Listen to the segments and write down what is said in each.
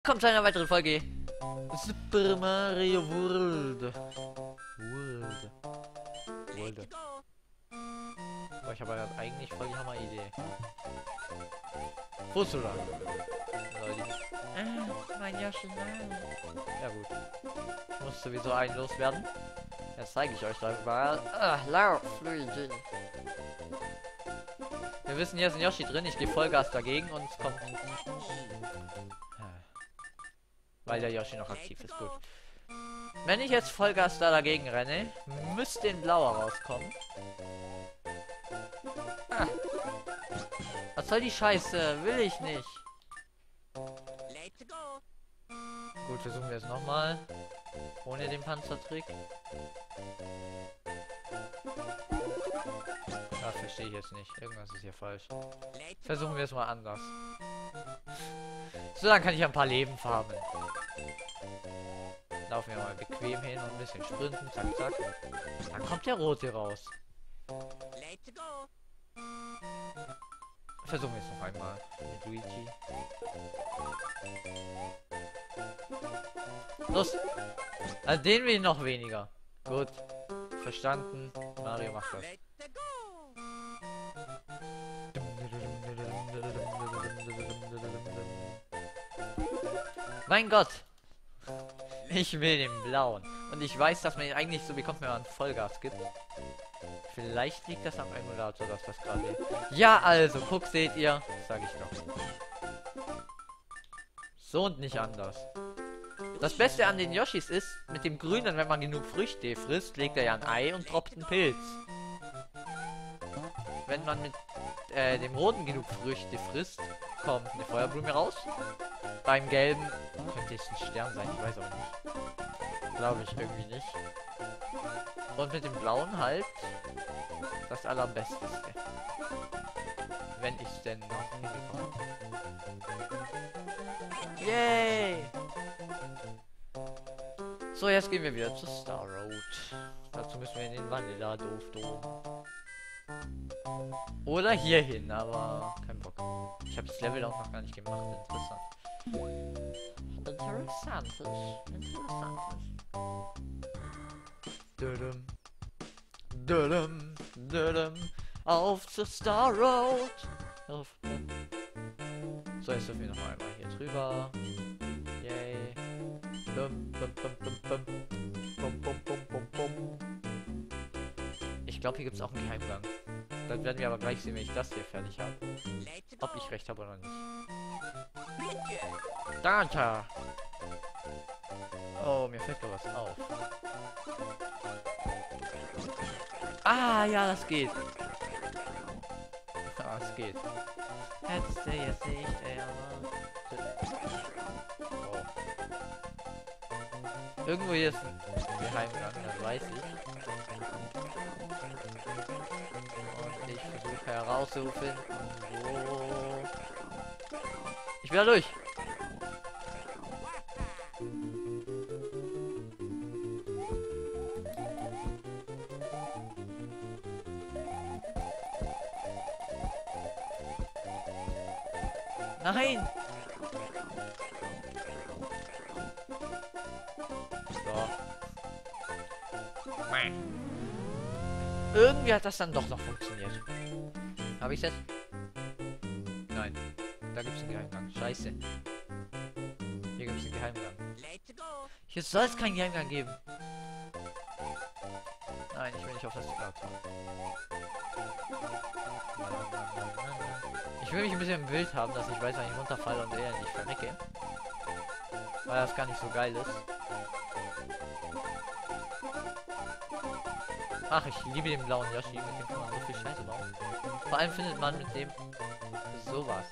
Kommt zu einer weiteren Folge Super Mario World. Boah, ich habe ja eigentlich voll die Hammer-Idee. Wo ist du da? Mein Yoshi, nein. Ja gut. Ich muss sowieso einen loswerden. Jetzt zeige ich euch das mal. Lauf, Luigi. Wir wissen, hier ist ein Yoshi drin. Ich gehe Vollgas dagegen und es kommt... Weil der Yoshi noch aktiv ist. Gut. Wenn ich jetzt Vollgas da dagegen renne, müsste ein blauer rauskommen. Was soll die Scheiße? Will ich nicht. Gut, versuchen wir es nochmal. Ohne den Panzertrick. Ja, verstehe ich jetzt nicht. Irgendwas ist hier falsch. Versuchen wir es mal anders. So, dann kann ich ein paar Leben farmen. Laufen wir mal bequem hin und ein bisschen sprinten. Zack, zack. Dann kommt der rote raus. Versuchen wir es noch einmal mit Luigi. Los! Also den will ich noch weniger. Gut. Verstanden. Mario macht das. Mein Gott! Ich will den blauen. Und ich weiß, dass man ihn eigentlich so bekommt, wenn man Vollgas gibt. Vielleicht liegt das am Emulator, dass das gerade... Ja, also, guck, seht ihr. Sag ich doch. So und nicht anders. Das Beste an den Yoshis ist, mit dem Grünen, wenn man genug Früchte frisst, legt er ja ein Ei und droppt einen Pilz. Wenn man mit dem Roten genug Früchte frisst, kommt eine Feuerblume raus. Beim Gelben könnte es ein Stern sein, ich weiß aber nicht. Glaube ich irgendwie nicht. Und mit dem Blauen halt das Allerbesteste. Wenn ich es denn noch hinbekomme. Yay! So, jetzt gehen wir wieder zur Star Road. Dazu müssen wir in den Vanilla Dom. Oder hier hin, aber kein Bock. Ich habe das Level auch noch gar nicht gemacht. Interessant. Auf zur Star Road. So, jetzt dürfen wir noch einmal hier drüber. Yay. Ich glaube, hier gibt es auch einen Geheimgang. Dann werden wir aber gleich sehen, wenn ich das hier fertig habe. Ob ich recht habe oder nicht. Data! Oh, mir fällt da was auf. Ah, ja, das geht. Ah, es geht. Hättest du jetzt nicht erwartet. Oh. Irgendwo hier ist ein Geheimgang, das weiß ich. Und ich versuche herauszufinden, wo... Ich will da durch! Nein! So. Irgendwie hat das dann doch noch funktioniert. Habe ich jetzt? Nein. Da gibt es einen Geheimgang. Scheiße. Hier gibt es einen Geheimgang. Hier soll es keinen Geheimgang geben. Nein, ich will nicht auf das Theater. Ich will mich ein bisschen im Bild haben, dass ich weiß, wenn ich runterfalle und eher nicht verrecke. Weil das gar nicht so geil ist. Ach, ich liebe den blauen Yoshi, mit dem kann man so viel Scheiße bauen. Vor allem findet man mit dem sowas.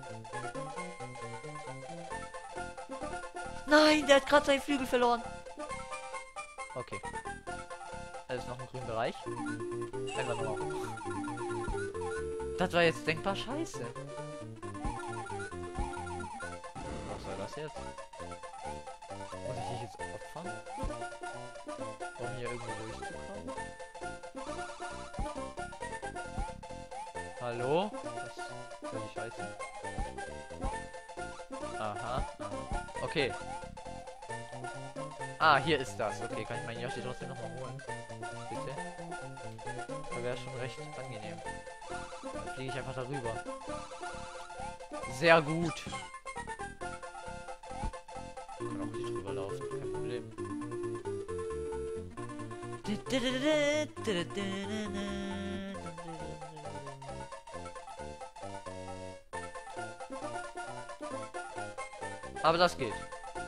Nein, der hat gerade seinen Flügel verloren. Okay. Da ist noch ein grüner Bereich. Einfach nur. Das war jetzt denkbar scheiße. Was soll das jetzt? Muss ich dich jetzt opfern? Um hier irgendwo durchzukommen? Hallo? Was soll die Scheiße? Aha. Okay. Ah, hier ist das. Okay, kann ich meinen Yoshi trotzdem nochmal holen? Bitte? Das wäre schon recht angenehm. Dann fliege ich einfach darüber. Sehr gut. Ich kann auch nicht drüber laufen. Kein Problem. Aber das geht.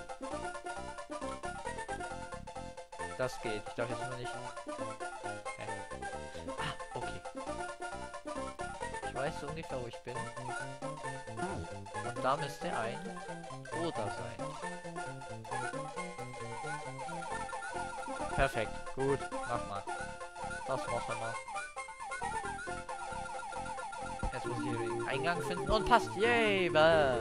Das geht. Ich darf jetzt nur nicht. Okay. Ah, okay. Ich weiß so ungefähr, wo ich bin. Und da müsste ein Oder sein. Perfekt. Gut. Mach mal. Das machen wir. Jetzt muss ich hier den Eingang finden und passt. Yay! Bäh.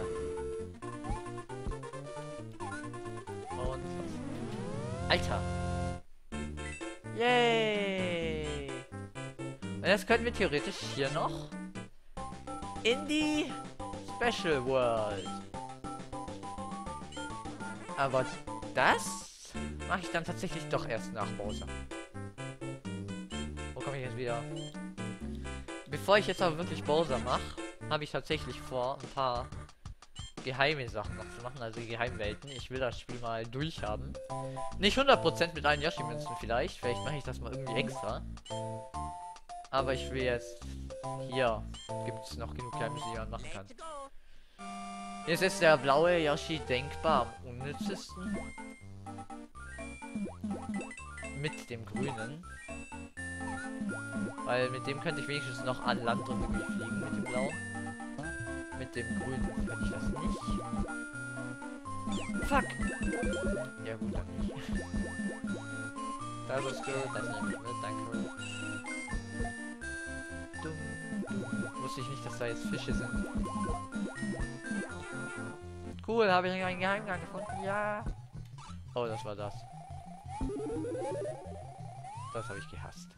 Und Alter. Yay! Und jetzt können wir theoretisch hier noch in die Special World. Aber das mache ich dann tatsächlich doch erst nach Bowser. Wo komme ich jetzt wieder? Bevor ich jetzt aber wirklich Bowser mache, habe ich tatsächlich vor, ein paar geheime Sachen noch zu machen, also die Geheimwelten. Ich will das Spiel mal durchhaben. Nicht 100% mit allen Yoshi-Münzen vielleicht. Vielleicht mache ich das mal irgendwie extra. Aber ich will jetzt... Hier gibt es noch genug Geheimnisse, die man machen kann. Jetzt ist der blaue Yoshi denkbar am unnützesten. Mit dem grünen. Weil mit dem könnte ich wenigstens noch an Land und irgendwie fliegen mit dem blauen. Mit dem grünen kann ich das nicht. Fuck! Ja gut, dann nicht. Das ist gut, das nehme ich mit, danke. Dumm. Wusste ich nicht, dass da jetzt Fische sind. Cool, habe ich einen Geheimgang gefunden, ja. Oh, das war das. Das habe ich gehasst.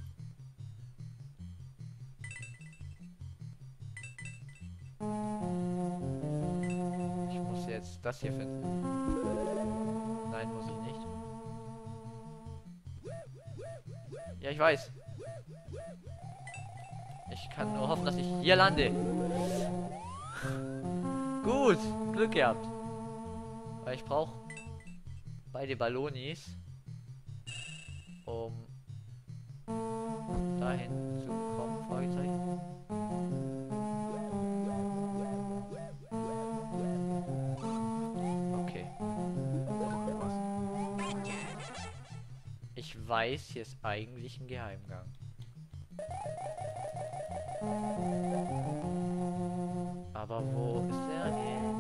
Ich muss jetzt das hier finden. Nein, muss ich nicht. Ja, ich weiß. Ich kann nur hoffen, dass ich hier lande. Gut, Glück gehabt. Weil ich brauche beide Ballonis, um dahin zu kommen. Fragezeichen. Okay. Ich weiß, hier ist eigentlich ein Geheimgang. Aber wo ist er denn?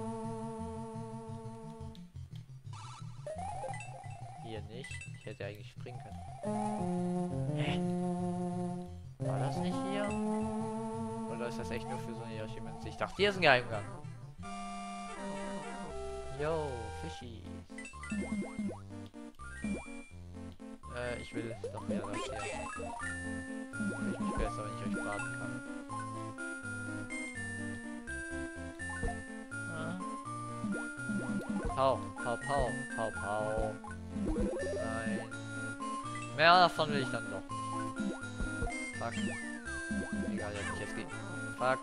Hier nicht. Ich hätte eigentlich springen können. Hä? War das nicht hier? Oder ist das echt nur für so eine Yoshi-Münze? Ich dachte, hier ist ein Geheimgang. Yo, Fischi. Ich will doch mehr das hier. Fühle ich mich besser, wenn ich euch braten kann. Pau, pau, pau, pau, pau. Nein. Mehr davon will ich dann doch nicht. Fuck. Egal, jetzt geht. Fuck.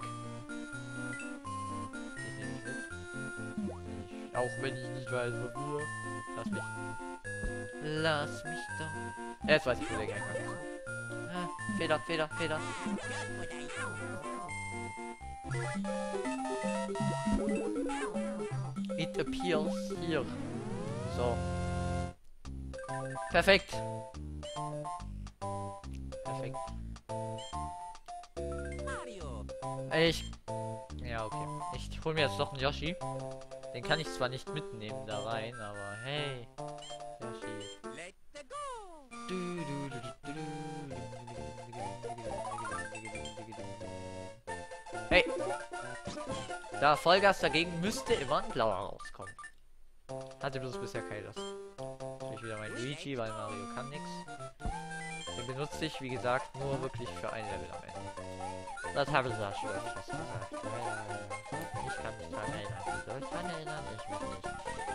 Ich nehme mich mit. Auch wenn ich nicht weiß, wofür. Lass mich. Lass mich doch. Jetzt weiß ich, wo der Gang ist. Ah, Feder, Feder, Feder. It appears here. So. Perfekt. Perfekt. Ja, okay. Ich hol mir jetzt doch einen Yoshi. Den kann ich zwar nicht mitnehmen da rein, aber hey. Yoshi. Hey. Da Vollgas dagegen müsste immer ein blauer rauskommen. Hatte bloß bisher keines. Natürlich wieder mein Luigi, weil Mario kann nichts. Den benutze ich, wie gesagt, nur wirklich für ein Level am Ende. Das habe ich ja schon öfters gesagt. Ja. Ich kann mich daran erinnern. Du sollst daran erinnern, ich mich nicht.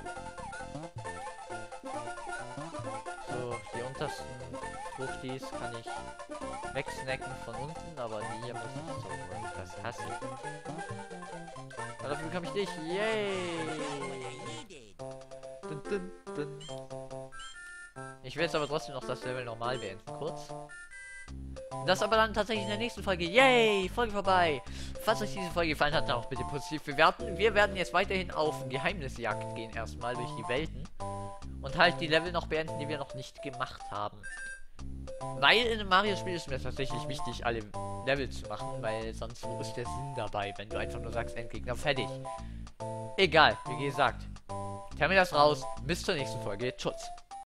So, die untersten Fruchtis kann ich wegsnacken von unten, aber die hier muss ich so holen. Das hasse ich. Aber dafür bekomme ich dich. Yay! Dun, dun, dun. Ich will jetzt aber trotzdem noch das Level normal beenden, kurz. Das aber dann tatsächlich in der nächsten Folge. Yay! Folge vorbei! Falls euch diese Folge gefallen hat, dann auch bitte positiv bewerten. Wir werden jetzt weiterhin auf Geheimnisjagd gehen, erstmal durch die Welten. Und halt die Level noch beenden, die wir noch nicht gemacht haben. Weil in einem Mario-Spiel ist mir tatsächlich wichtig, alle Level zu machen, weil sonst wo ist der Sinn dabei, wenn du einfach nur sagst, Endgegner, fertig. Egal, wie gesagt. Termin das raus. Bis zur nächsten Folge. Tschüss.